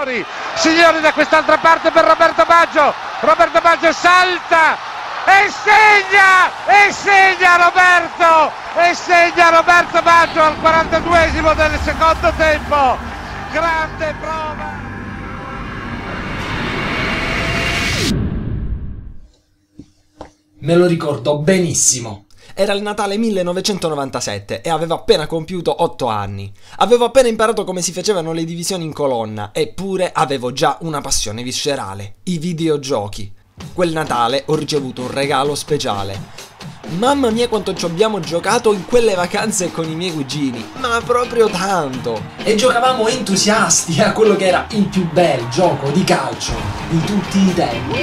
Signori, da quest'altra parte per Roberto Baggio salta e segna Roberto Baggio al 42esimo del secondo tempo. Grande prova. Me lo ricordo benissimo. Era il Natale 1997 e avevo appena compiuto 8 anni. Avevo appena imparato come si facevano le divisioni in colonna, eppure avevo già una passione viscerale: i videogiochi. Quel Natale ho ricevuto un regalo speciale. Mamma mia quanto ci abbiamo giocato in quelle vacanze con i miei cugini, ma proprio tanto! E giocavamo entusiasti a quello che era il più bel gioco di calcio di tutti i tempi.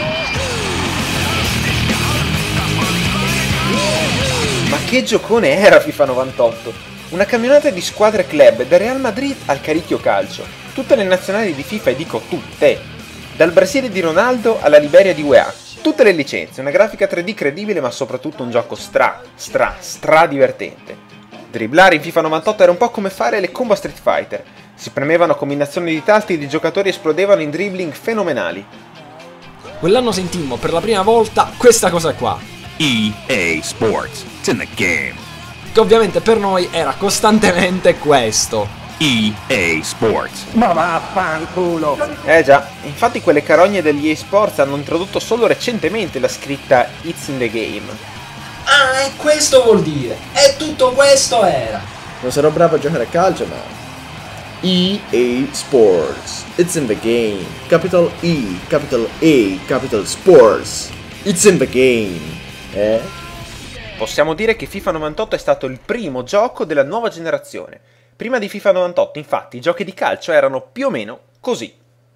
Ma che giocone era FIFA 98! Una camionata di squadre club, dal Real Madrid al Caricchio Calcio, tutte le nazionali di FIFA, e dico tutte, dal Brasile di Ronaldo alla Liberia di UEA, tutte le licenze, una grafica 3D credibile ma soprattutto un gioco stra divertente. Dribblare in FIFA 98 era un po' come fare le combo a Street Fighter, si premevano combinazioni di tasti ed i giocatori esplodevano in dribbling fenomenali. Quell'anno sentimmo per la prima volta questa cosa qua. EA Sports, it's in the game. Che ovviamente per noi era costantemente questo. EA Sports. Ma vaffanculo. Già, infatti quelle carogne degli EA Sports hanno introdotto solo recentemente la scritta It's in the game. Ah, e questo vuol dire. E tutto questo era. Non sarò bravo a giocare a calcio, ma EA Sports, it's in the game. Capital E, capital A, capital Sports. It's in the game. Possiamo dire che FIFA 98 è stato il primo gioco della nuova generazione. Prima di FIFA 98, infatti, i giochi di calcio erano più o meno così.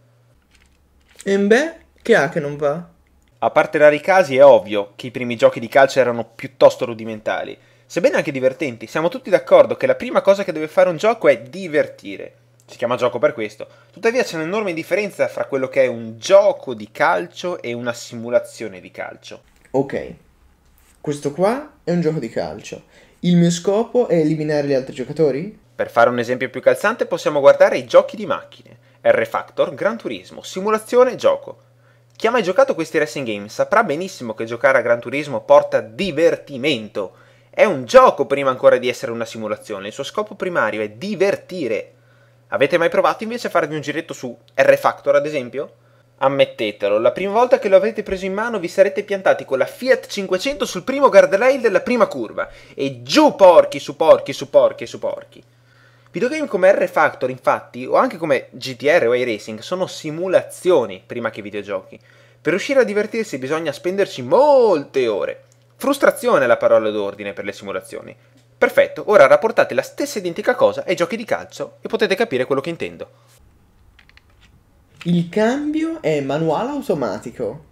E beh, che ha che non va? A parte rari casi è ovvio che i primi giochi di calcio erano piuttosto rudimentali, sebbene anche divertenti. Siamo tutti d'accordo che la prima cosa che deve fare un gioco è divertire. Si chiama gioco per questo. Tuttavia c'è un'enorme differenza fra quello che è un gioco di calcio e una simulazione di calcio. Ok, questo qua è un gioco di calcio. Il mio scopo è eliminare gli altri giocatori? Per fare un esempio più calzante possiamo guardare i giochi di macchine. R-Factor, Gran Turismo, simulazione, gioco. Chi ha mai giocato questi racing game saprà benissimo che giocare a Gran Turismo porta divertimento. È un gioco prima ancora di essere una simulazione, il suo scopo primario è divertire. Avete mai provato invece a farvi un giretto su R-Factor ad esempio? Ammettetelo, la prima volta che lo avete preso in mano vi sarete piantati con la Fiat 500 sul primo guardrail della prima curva e giù porchi su porchi su porchi su porchi. Videogame come R-Factor infatti, o anche come GTR o iRacing, sono simulazioni prima che videogiochi. Per riuscire a divertirsi bisogna spenderci molte ore. Frustrazione è la parola d'ordine per le simulazioni. Perfetto, ora rapportate la stessa identica cosa ai giochi di calcio e potete capire quello che intendo. Il cambio è manuale automatico.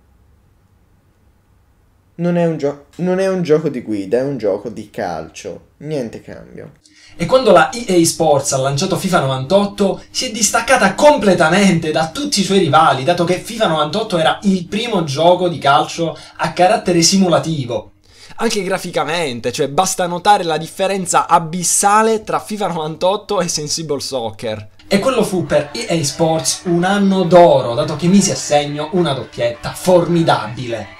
Non è un gioco di guida, è un gioco di calcio. Niente cambio. E quando la EA Sports ha lanciato FIFA 98 si è distaccata completamente da tutti i suoi rivali, dato che FIFA 98 era il primo gioco di calcio a carattere simulativo. Anche graficamente, cioè basta notare la differenza abissale tra FIFA 98 e Sensible Soccer. E quello fu per EA Sports un anno d'oro, dato che mise a segno una doppietta formidabile.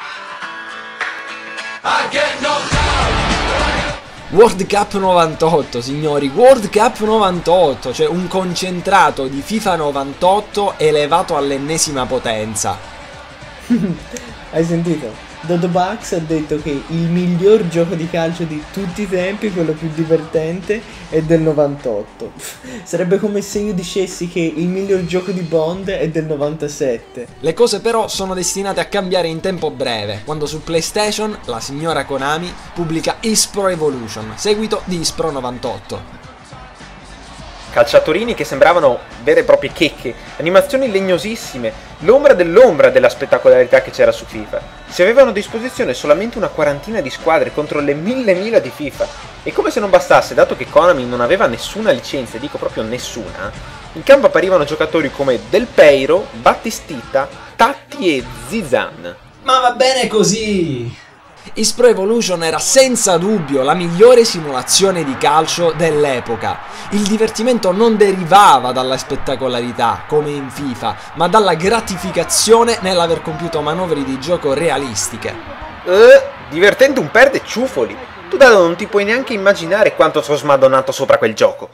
World Cup 98, signori, World Cup 98, cioè un concentrato di FIFA 98 elevato all'ennesima potenza. Hai sentito? Dodo Bugs ha detto che il miglior gioco di calcio di tutti i tempi, quello più divertente, è del 98. Sarebbe come se io dicessi che il miglior gioco di Bond è del 97. Le cose però sono destinate a cambiare in tempo breve, quando su PlayStation la signora Konami pubblica eSpro Evolution, seguito di eSpro 98. Calciatorini che sembravano vere e proprie checche, animazioni legnosissime, l'ombra dell'ombra della spettacolarità che c'era su FIFA. Si avevano a disposizione solamente una quarantina di squadre contro le mille di FIFA. E come se non bastasse, dato che Konami non aveva nessuna licenza, dico proprio nessuna, in campo apparivano giocatori come Del Peiro, Battistita, Tatti e Zidane. Ma va bene così! PES Pro Evolution era senza dubbio la migliore simulazione di calcio dell'epoca. Il divertimento non derivava dalla spettacolarità, come in FIFA, ma dalla gratificazione nell'aver compiuto manovre di gioco realistiche. Divertente un perde ciuffoli. Tu Dado non ti puoi neanche immaginare quanto sono smadonnato sopra quel gioco.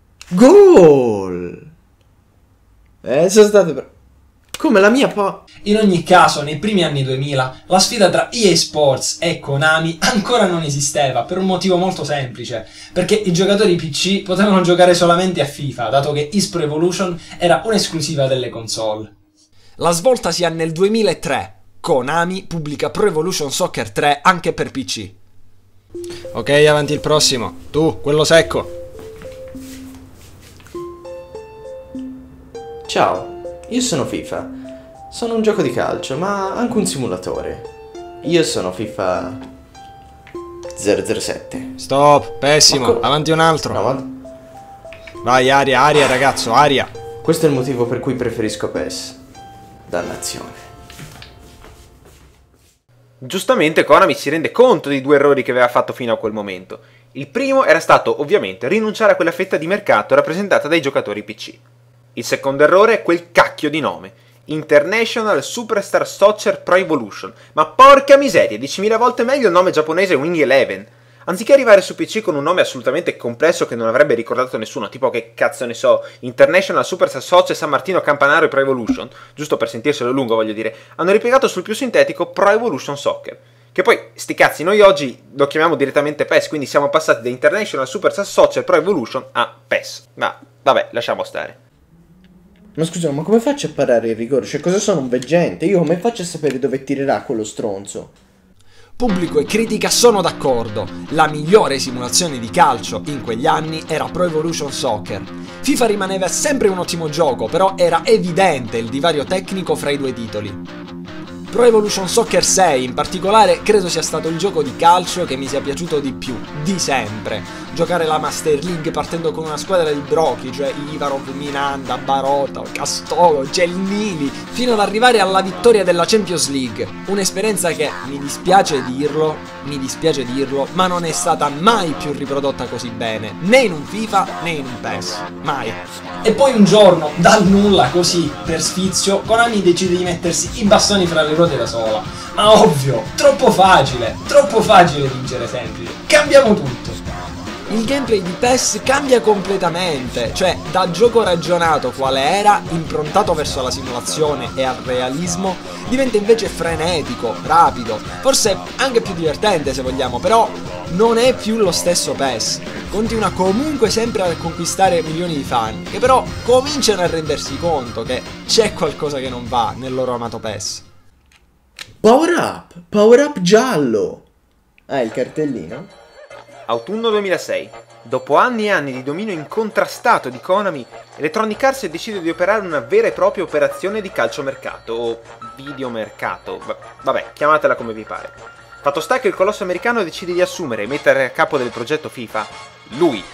Gol! Sono state... Come la mia In ogni caso, nei primi anni 2000, la sfida tra EA Sports e Konami ancora non esisteva, per un motivo molto semplice, perché i giocatori PC potevano giocare solamente a FIFA, dato che PES Pro Evolution era un'esclusiva delle console. La svolta si ha nel 2003. Konami pubblica Pro Evolution Soccer 3 anche per PC. Ok, avanti il prossimo. Tu, quello secco. Ciao, io sono FIFA. Sono un gioco di calcio, ma anche un simulatore. Io sono FIFA 007. Stop, pessimo, avanti un altro. No, ma... Vai, aria, ragazzo, aria. Questo è il motivo per cui preferisco PES. Dannazione. Giustamente Konami si rende conto dei due errori che aveva fatto fino a quel momento. Il primo era stato, ovviamente, rinunciare a quella fetta di mercato rappresentata dai giocatori PC. Il secondo errore è quel cacchio di nome. International Superstar Soccer Pro Evolution. Ma porca miseria, 10.000 volte meglio il nome giapponese Wing Eleven. Anziché arrivare su PC con un nome assolutamente complesso che non avrebbe ricordato nessuno, tipo che cazzo ne so, International Superstar Soccer San Martino Campanario Pro Evolution, giusto per sentirselo lungo voglio dire, hanno ripiegato sul più sintetico Pro Evolution Soccer. Che poi, sti cazzi, noi oggi lo chiamiamo direttamente PES, quindi siamo passati da International Superstar Soccer Pro Evolution a PES. Ma vabbè, lasciamo stare. Ma scusa, ma come faccio a parare il rigore? Cioè, cosa sono un veggente? Io come faccio a sapere dove tirerà quello stronzo? Pubblico e critica sono d'accordo. La migliore simulazione di calcio in quegli anni era Pro Evolution Soccer. FIFA rimaneva sempre un ottimo gioco, però era evidente il divario tecnico fra i due titoli. Pro Evolution Soccer 6 in particolare credo sia stato il gioco di calcio che mi sia piaciuto di più, di sempre. Giocare la Master League partendo con una squadra di brocchi, cioè Ivarov, Minanda, Barota, Castolo, Gelmini, fino ad arrivare alla vittoria della Champions League. Un'esperienza che, mi dispiace dirlo, ma non è stata mai più riprodotta così bene, né in un FIFA né in un PES, mai. E poi un giorno, dal nulla, così, per sfizio, Konami decide di mettersi i bastoni fra le ruote da sola. Ma ovvio, troppo facile vincere semplice, cambiamo tutto. Il gameplay di PES cambia completamente, cioè da gioco ragionato quale era, improntato verso la simulazione e al realismo, diventa invece frenetico, rapido, forse anche più divertente se vogliamo, però non è più lo stesso PES. Continua comunque sempre a conquistare milioni di fan, che però cominciano a rendersi conto che c'è qualcosa che non va nel loro amato PES. Power up giallo. Ah, il cartellino? Autunno 2006. Dopo anni e anni di dominio incontrastato di Konami, Electronic Arts decide di operare una vera e propria operazione di calciomercato, o videomercato, vabbè, chiamatela come vi pare. Fatto sta che il colosso americano decide di assumere e mettere a capo del progetto FIFA lui.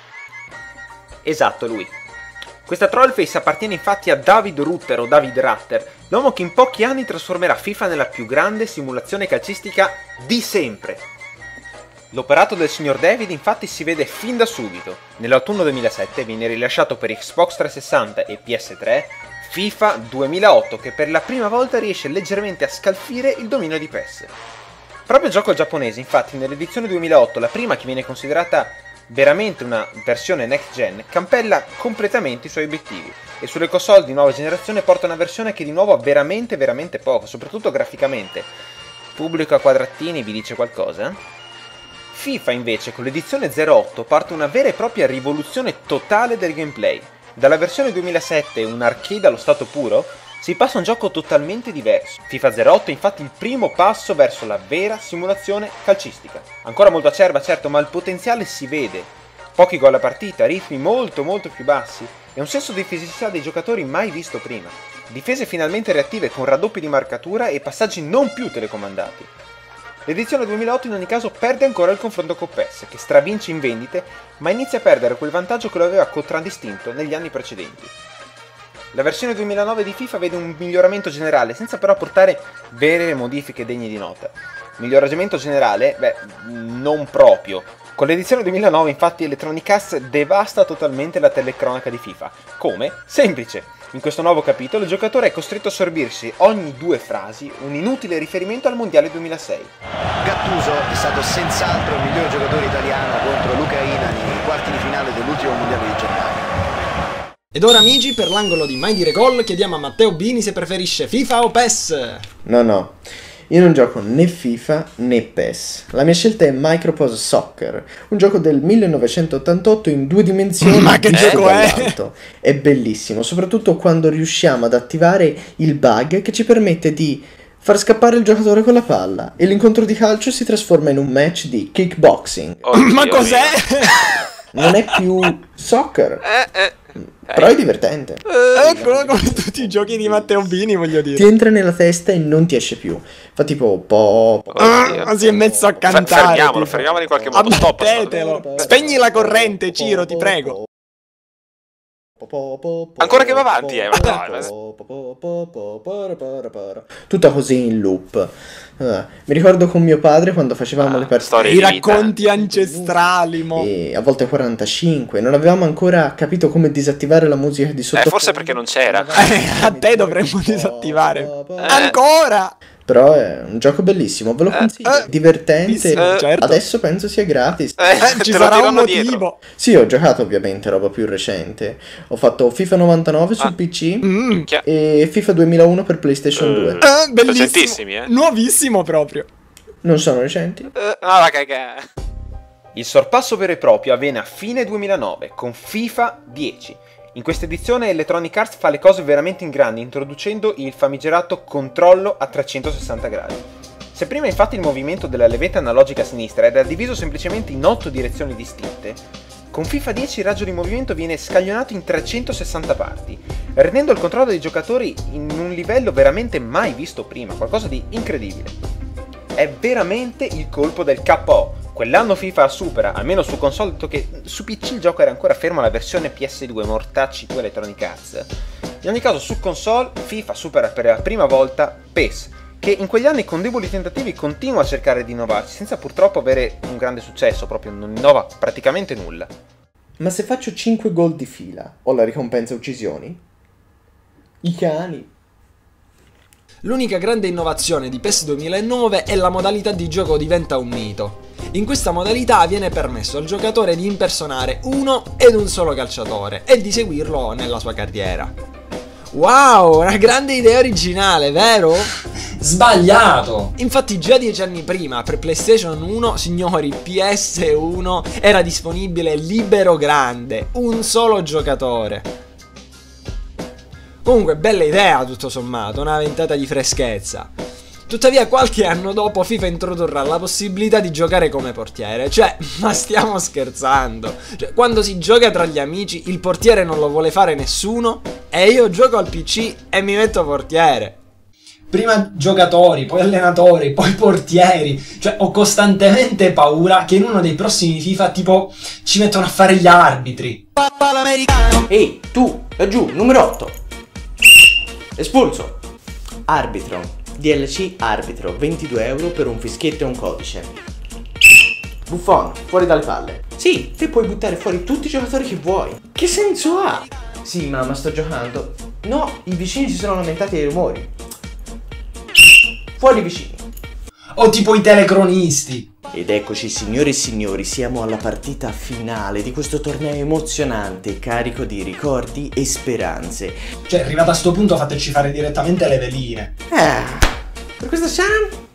Esatto, lui. Questa trollface appartiene infatti a David Rutter o David Rutter, l'uomo che in pochi anni trasformerà FIFA nella più grande simulazione calcistica di sempre. L'operato del signor David infatti si vede fin da subito. Nell'autunno 2007 viene rilasciato per Xbox 360 e PS3 FIFA 2008 che per la prima volta riesce leggermente a scalfire il dominio di PES. Proprio il gioco giapponese infatti nell'edizione 2008, la prima che viene considerata veramente una versione next gen, campella completamente i suoi obiettivi e sulle console di nuova generazione porta una versione che di nuovo ha veramente poco, soprattutto graficamente. Pubblico a quadratini vi dice qualcosa? FIFA invece con l'edizione 08 parte una vera e propria rivoluzione totale del gameplay. Dalla versione 2007, un arcade allo stato puro, si passa a un gioco totalmente diverso. FIFA 08 è infatti il primo passo verso la vera simulazione calcistica. Ancora molto acerba certo, ma il potenziale si vede. Pochi gol a partita, ritmi molto più bassi e un senso di fisicità dei giocatori mai visto prima. Difese finalmente reattive con raddoppi di marcatura e passaggi non più telecomandati. L'edizione 2008 in ogni caso perde ancora il confronto con PES, che stravince in vendite, ma inizia a perdere quel vantaggio che lo aveva contraddistinto negli anni precedenti. La versione 2009 di FIFA vede un miglioramento generale, senza però apportare vere modifiche degne di nota. Miglioramento generale? Beh, non proprio. Con l'edizione 2009 infatti Electronic Arts devasta totalmente la telecronaca di FIFA. Come? Semplice! In questo nuovo capitolo il giocatore è costretto a sorbirsi ogni 2 frasi un inutile riferimento al Mondiale 2006. Gattuso è stato senz'altro il miglior giocatore italiano contro l'Ucraina nei quarti di finale dell'ultimo Mondiale di gennaio. Ed ora amici, per l'angolo di Mai Dire Gol chiediamo a Matteo Bini se preferisce FIFA o PES. No. Io non gioco né FIFA né PES. La mia scelta è Microprose Soccer, un gioco del 1988 in 2 dimensioni. Ma che gioco è? Dall'alto. È bellissimo, soprattutto quando riusciamo ad attivare il bug che ci permette di far scappare il giocatore con la palla e l'incontro di calcio si trasforma in un match di kickboxing. Ma cos'è? Non è più soccer, però è divertente. Eccolo come tutti i giochi di Matteo Bini, voglio dire. Ti entra nella testa e non ti esce più. Fa tipo Ma si è messo a cantare. Fermiamolo in qualche modo. Abbattetelo. Spegni la corrente, Ciro, ti prego. Ancora che va avanti, Tutta così in loop. Mi ricordo con mio padre quando facevamo le partite. I racconti ancestrali, mo. E a volte 45. Non avevamo ancora capito come disattivare la musica di sottofondo. Forse perché non c'era. A te dovremmo disattivare. Ancora! Però è un gioco bellissimo, ve lo consiglio. Divertente. Certo. Adesso penso sia gratis. Ci sarà un motivo. Sì, ho giocato ovviamente roba più recente. Ho fatto FIFA 99 sul PC e FIFA 2001 per PlayStation 2. Bellissimo. Recentissimi, Nuovissimo proprio. Non sono recenti? Il sorpasso vero e proprio avviene a fine 2009 con FIFA 10. In questa edizione Electronic Arts fa le cose veramente in grande, introducendo il famigerato controllo a 360 gradi. Se prima infatti il movimento della levetta analogica a sinistra era diviso semplicemente in 8 direzioni distinte, con FIFA 10 il raggio di movimento viene scaglionato in 360 parti, rendendo il controllo dei giocatori in un livello veramente mai visto prima, qualcosa di incredibile. È veramente il colpo del KO. Quell'anno FIFA supera, almeno su console, detto che su PC il gioco era ancora fermo alla versione PS2, mortacci tu Electronic Arts. In ogni caso su console FIFA supera per la prima volta PES, che in quegli anni con deboli tentativi continua a cercare di innovarsi, senza purtroppo avere un grande successo, proprio non innova praticamente nulla. Ma se faccio 5 gol di fila, ho la ricompensa uccisioni? I cani. L'unica grande innovazione di PES 2009 è la modalità di gioco diventa un mito. In questa modalità viene permesso al giocatore di impersonare uno ed un solo calciatore e di seguirlo nella sua carriera. Wow, una grande idea originale, vero? Sbagliato! Infatti già 10 anni prima per PlayStation 1, signori, PS1 era disponibile Libero Grande, un solo giocatore. Comunque bella idea tutto sommato, una ventata di freschezza. Tuttavia qualche anno dopo FIFA introdurrà la possibilità di giocare come portiere. Cioè, ma stiamo scherzando? Cioè, quando si gioca tra gli amici il portiere non lo vuole fare nessuno e io gioco al PC e mi metto portiere. Prima giocatori, poi allenatori, poi portieri. Cioè, ho costantemente paura che in uno dei prossimi FIFA tipo ci mettono a fare gli arbitri. Ehi, tu, laggiù, numero 8. Espulso. Arbitro. DLC arbitro, 22 euro per un fischietto e un codice. Buffon, fuori dalle palle. Sì, te puoi buttare fuori tutti i giocatori che vuoi. Che senso ha? Sì, mamma, sto giocando. No, i vicini si sono lamentati dei rumori. Fuori i vicini. O tipo i telecronisti. Ed eccoci signore e signori, siamo alla partita finale di questo torneo emozionante, carico di ricordi e speranze. Cioè, arrivato a sto punto fateci fare direttamente le veline. Per questa scena?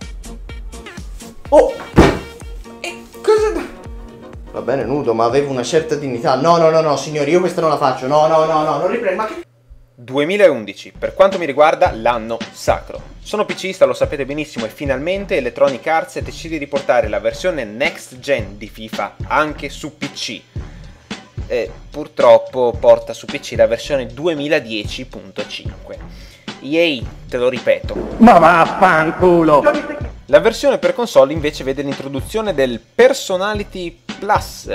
Oh! E cosa? Va bene, nudo, ma avevo una certa dignità. No, signori, io questa non la faccio. No, non riprendo, ma che... 2011, per quanto mi riguarda, l'anno sacro. Sono PCista, lo sapete benissimo, e finalmente Electronic Arts decide di portare la versione next gen di FIFA anche su PC. E purtroppo porta su PC la versione 2010.5. EA, te lo ripeto. Ma vaffanculo! La versione per console invece vede l'introduzione del Personality Plus,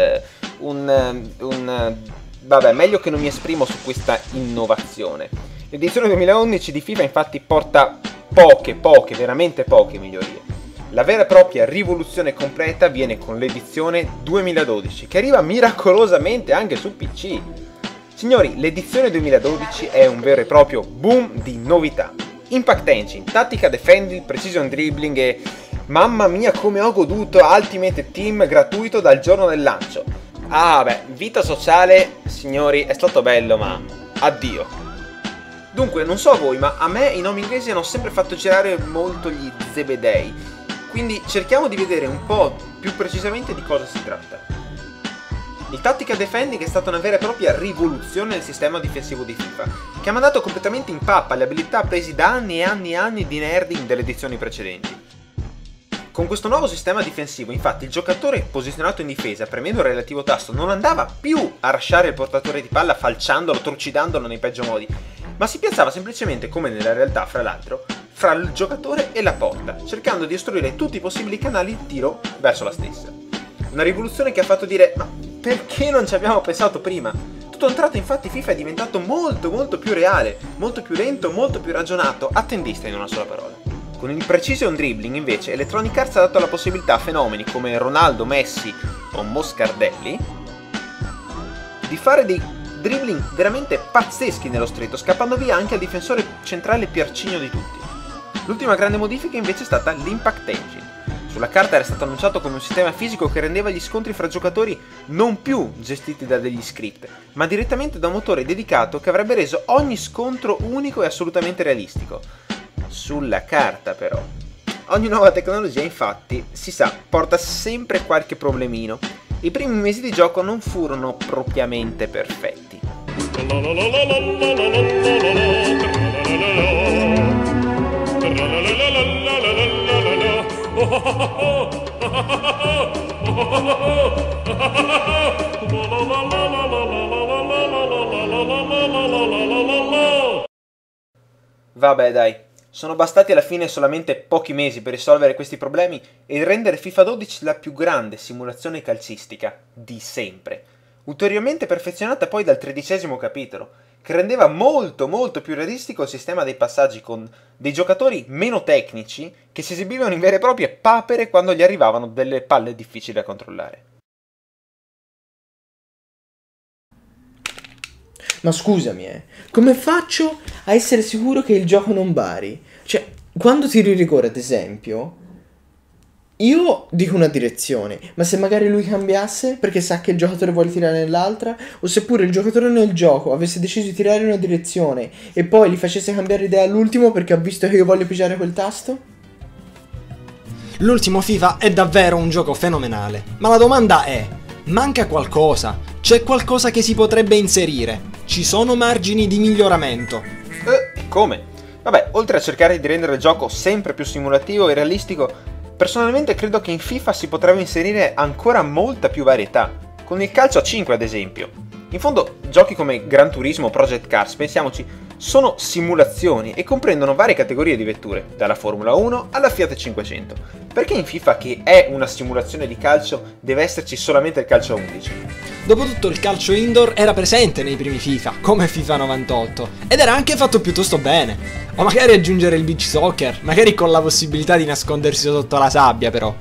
vabbè, meglio che non mi esprimo su questa innovazione. L'edizione 2011 di FIFA infatti porta poche, veramente poche migliorie. La vera e propria rivoluzione completa viene con l'edizione 2012, che arriva miracolosamente anche su PC. Signori, l'edizione 2012 è un vero e proprio boom di novità. Impact Engine, tattica defending, precision dribbling e... mamma mia come ho goduto Ultimate Team gratuito dal giorno del lancio. Ah beh, vita sociale, signori, è stato bello ma... addio. Dunque, non so voi, ma a me i nomi inglesi hanno sempre fatto girare molto gli zebedei. Quindi cerchiamo di vedere un po' più precisamente di cosa si tratta. Il Tactical Defending è stata una vera e propria rivoluzione nel sistema difensivo di FIFA, che ha mandato completamente in pappa le abilità presi da anni e anni e anni di nerding delle edizioni precedenti. Con questo nuovo sistema difensivo, infatti, il giocatore posizionato in difesa, premendo il relativo tasto, non andava più a rasciare il portatore di palla falciandolo, trucidandolo nei peggio modi, ma si piazzava semplicemente, come nella realtà fra l'altro, fra il giocatore e la porta, cercando di ostruire tutti i possibili canali di tiro verso la stessa. Una rivoluzione che ha fatto dire, ma perché non ci abbiamo pensato prima? Tutto a un tratto infatti FIFA è diventato molto più reale, molto più lento, molto più ragionato, attendista in una sola parola. Con il precision dribbling invece Electronic Arts ha dato la possibilità a fenomeni come Ronaldo, Messi o Moscardelli di fare dei dribbling veramente pazzeschi nello stretto, scappando via anche al difensore centrale più arcigno di tutti. L'ultima grande modifica invece è stata l'Impact Engine. Sulla carta era stato annunciato come un sistema fisico che rendeva gli scontri fra giocatori non più gestiti da degli script, ma direttamente da un motore dedicato che avrebbe reso ogni scontro unico e assolutamente realistico. Sulla carta però. Ogni nuova tecnologia infatti, si sa, porta sempre qualche problemino. I primi mesi di gioco non furono propriamente perfetti. Vabbè dai, sono bastati alla fine solamente pochi mesi per risolvere questi problemi e rendere FIFA 12 la più grande simulazione calcistica di sempre, ulteriormente perfezionata poi dal 13° capitolo, che rendeva molto più realistico il sistema dei passaggi con dei giocatori meno tecnici che si esibivano in vere e proprie papere quando gli arrivavano delle palle difficili da controllare. Ma scusami, come faccio a essere sicuro che il gioco non vari? Cioè, quando tiro il rigore, ad esempio, io dico una direzione, ma se magari lui cambiasse perché sa che il giocatore vuole tirare nell'altra, o seppure il giocatore nel gioco avesse deciso di tirare in una direzione e poi gli facesse cambiare idea all'ultimo perché ha visto che io voglio pigiare quel tasto? L'ultimo FIFA è davvero un gioco fenomenale, ma la domanda è: manca qualcosa? C'è qualcosa che si potrebbe inserire? Ci sono margini di miglioramento? Come? Vabbè, oltre a cercare di rendere il gioco sempre più simulativo e realistico, personalmente credo che in FIFA si potrebbe inserire ancora molta più varietà, con il calcio a 5 ad esempio. In fondo, giochi come Gran Turismo o Project Cars, pensiamoci, sono simulazioni e comprendono varie categorie di vetture, dalla Formula 1 alla Fiat 500. Perché in FIFA, che è una simulazione di calcio, deve esserci solamente il calcio a 11? Dopotutto il calcio indoor era presente nei primi FIFA, come FIFA 98, ed era anche fatto piuttosto bene. O magari aggiungere il beach soccer, magari con la possibilità di nascondersi sotto la sabbia però.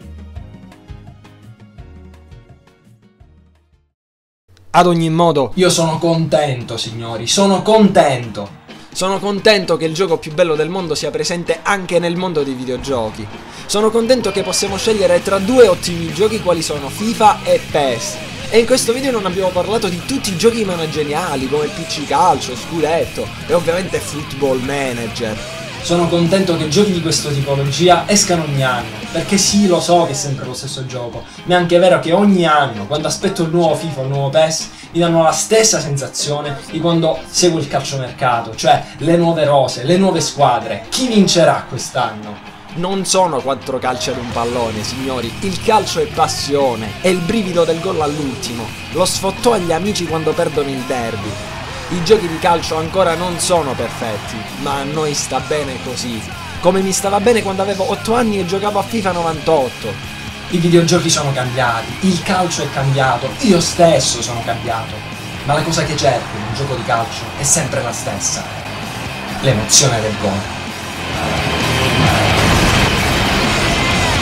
Ad ogni modo, io sono contento, signori, sono contento. Sono contento che il gioco più bello del mondo sia presente anche nel mondo dei videogiochi. Sono contento che possiamo scegliere tra due ottimi giochi quali sono FIFA e PES. E in questo video non abbiamo parlato di tutti i giochi meno geniali come il PC Calcio, Scudetto e ovviamente Football Manager. Sono contento che giochi di questa tipologia escano ogni anno, perché sì, lo so che è sempre lo stesso gioco, ma è anche vero che ogni anno, quando aspetto il nuovo FIFA o il nuovo PES, mi danno la stessa sensazione di quando seguo il calciomercato, cioè le nuove rose, le nuove squadre. Chi vincerà quest'anno? Non sono 4 calci ad un pallone, signori. Il calcio è passione, è il brivido del gol all'ultimo, lo sfottò agli amici quando perdono il derby. I giochi di calcio ancora non sono perfetti, ma a noi sta bene così. Come mi stava bene quando avevo 8 anni e giocavo a FIFA 98. I videogiochi sono cambiati, il calcio è cambiato, io stesso sono cambiato. Ma la cosa che cerco in un gioco di calcio è sempre la stessa: l'emozione del gol.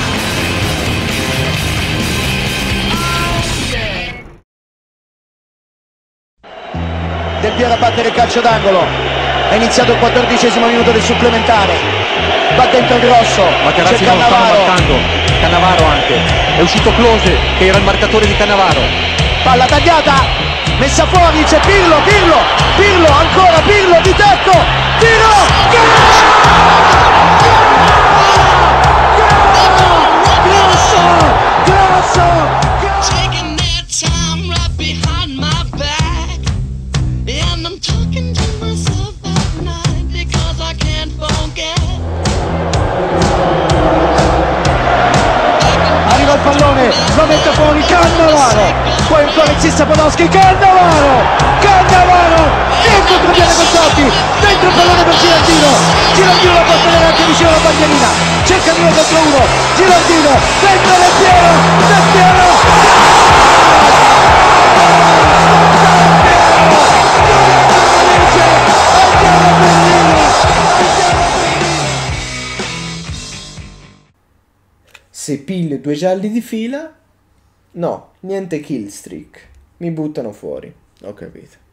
Del Piero a battere il calcio d'angolo. È iniziato il 14° minuto del supplementare. Va dentro Grosso. Materazzi non stanno marcando. Cannavaro anche. È uscito Close che era il marcatore di Cannavaro. Palla tagliata. Messa fuori, c'è Pirlo, ancora Pirlo di tacco. Arriva il pallone, lo mette fuori Cannavaro. Poi ancora insiste Podolski, Cannavaro, dentro contropiede Conzotti, dentro il pallone per Girardino la può tenere anche vicino alla bandierina, cerca di 1 contro 1, Girardino, dentro Del Piero, Se piglio 2 gialli di fila, no, niente kill streak, mi buttano fuori, ho capito.